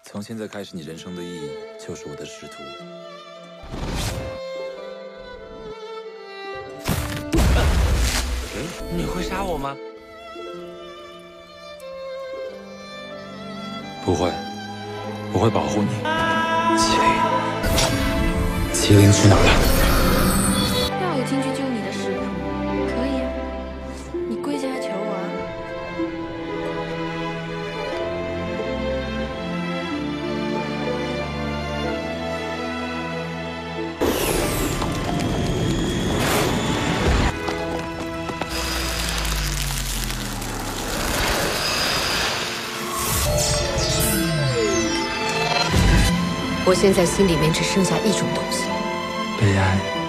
从现在开始，你人生的意义就是我的师徒。 你会杀我吗？ 不会，我会保护你。麒麟去哪儿了？ 要我进去救你的师徒，可以啊，你跪下来求我啊。 我现在心里面只剩下一种东西， 悲哀。